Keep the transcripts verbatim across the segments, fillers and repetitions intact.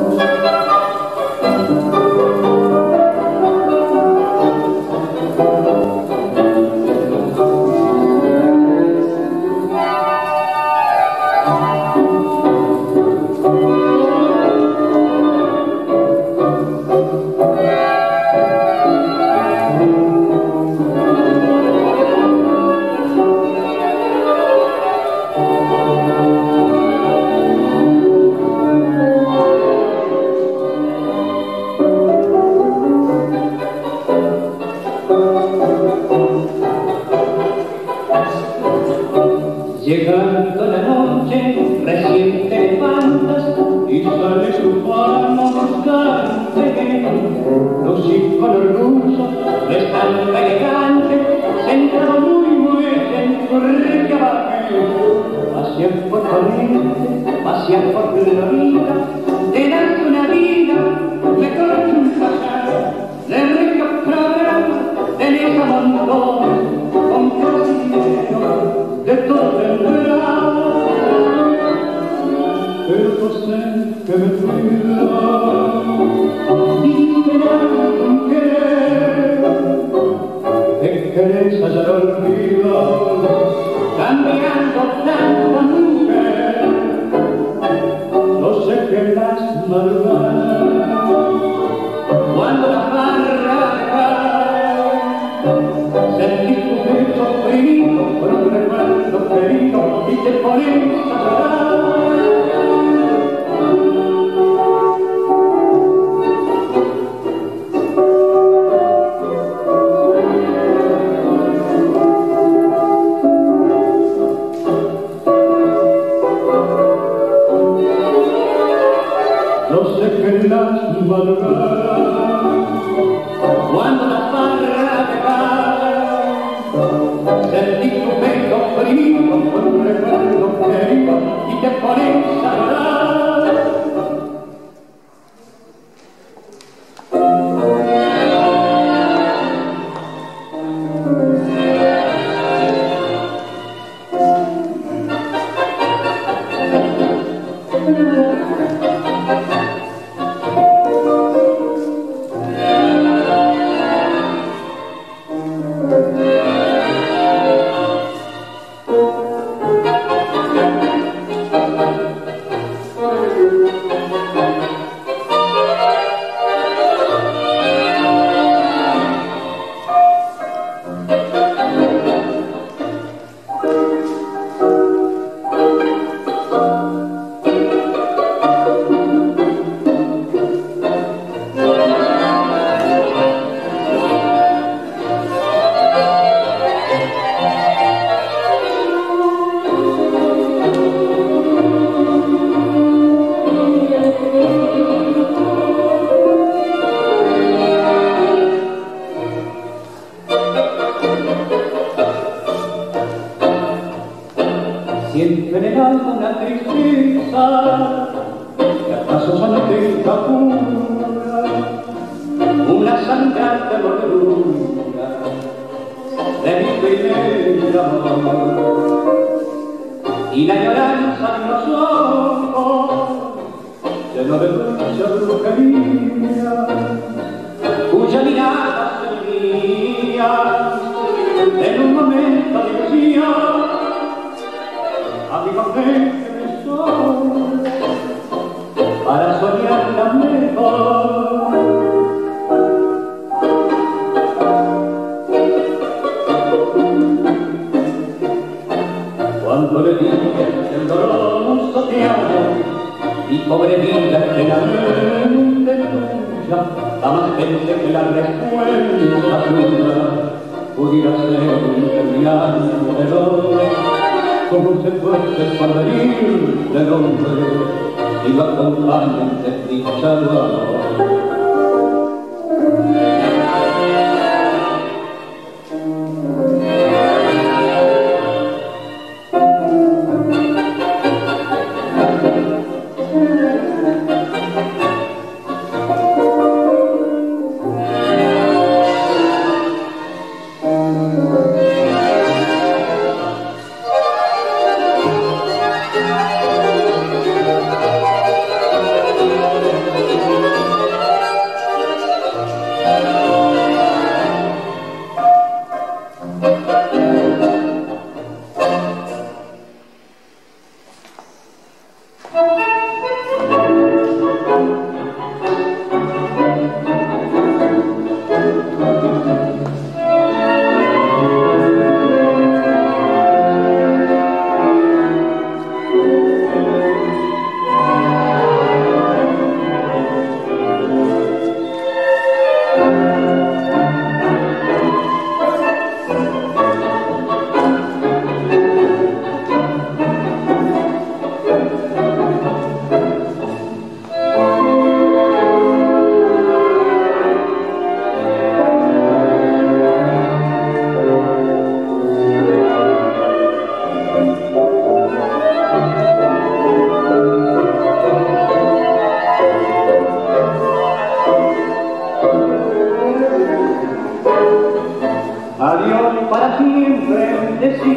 Llegando la noche, recién te levantas y sales tu mano a buscarte. Los hijos orgullosos de esta elegante, sentado muy muy en tu recabaje. Paseas por Corrientes, paseas por la vida, te das una vida mejor que un pasar. De ricos programas tenés a montones, con cosilleros de todo el verano, pero no sé que me cuida, dime algo con querer, te querés hallar olvidado, cambiando tanto mujer, no sé qué las madrugadas, cuando la barra cae, sentís tu pecho oprimido por un recuerdo querido y te pones a llorar. No sé qué las madrugadas, cuando la barra cae, sentí tu pecho oprimido por un recuerdo querido y te pones a llorar. Siempre en el alma una tristeza, que acaso santeja pura, una sangrante mordedura de mi primer amor. Y la lloranza en los ojos, lleno de dulce brujería, cuya mirada se mía en un momento de ilusión. Amigamente me soy para soñarla mejor. Cuando le dije el doloroso te amo, mi pobre vida plenamente tuya, la más gente que la respuesta tuya pudiera ser un interminable dolor. Como se fuese para venir del hombre y lo acompañan desdichado amor.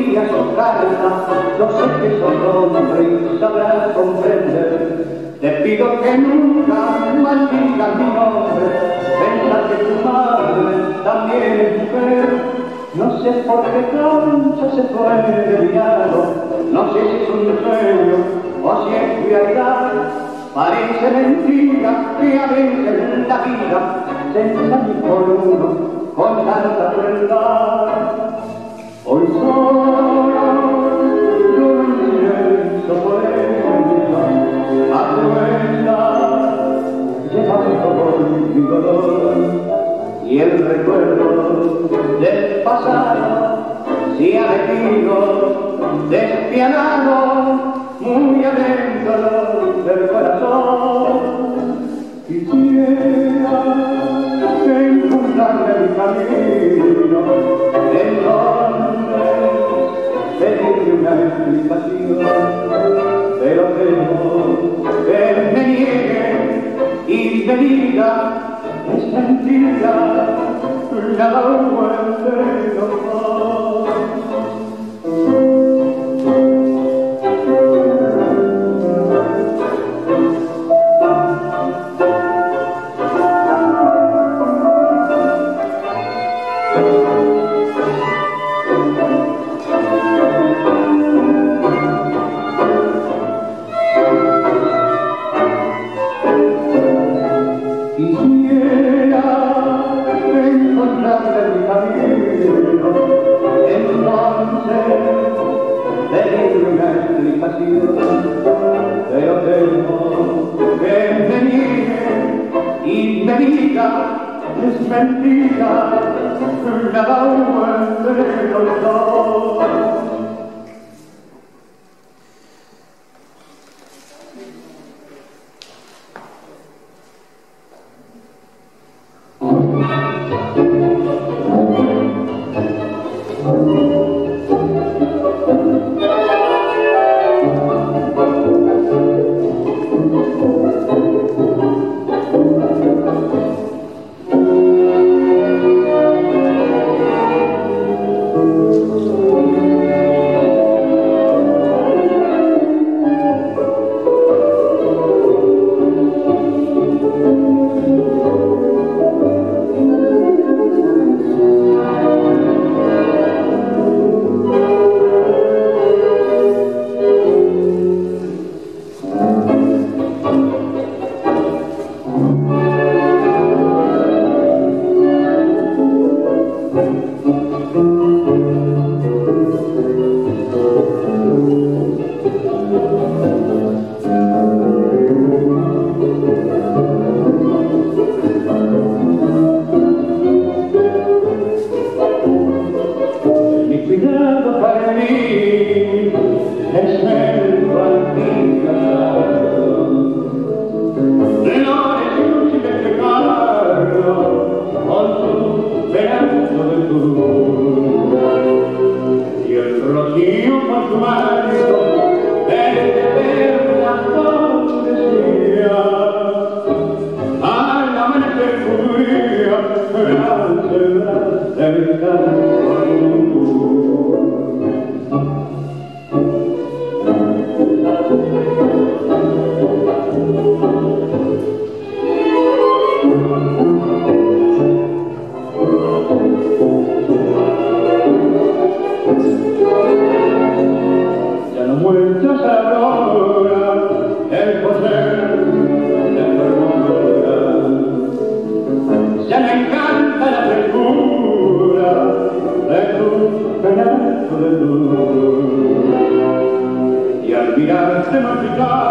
envía sus cartas, yo sé que sos hombre y sabrás comprender. Te pido que nunca maldigas mi nombre, pensar que tu madre también es mujer. No sé por qué cancha se fue de mi lado, no sé si es un sueño o si es realidad. Parece mentira que a veces en la vida se ensañe por uno con tanta crueldad. Hoy solo yo en silencio por ella, a crueldad, llevando mi dolor y el recuerdo del pasado se ha metido despiadado muy adentro del corazón. Quisiera encontrarme mi camino, entonces pedirle una explicación, pero temo que me niegue y me diga es mentira, nada puede lograr. Pero temo que me niegue y me diga es mentira, nada puede lograr. Y al mirarte no